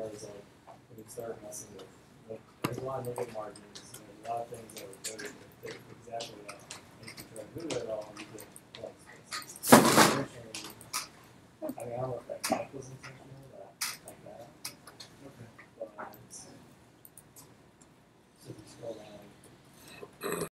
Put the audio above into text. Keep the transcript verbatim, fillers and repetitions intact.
is like when you start messing with, like, there's a lot of negative margins, and there's a lot of things that are coded that fit exactly that. And if you try to move it all, you get white spaces. So you're changing. I mean, I don't know if that math was intentional.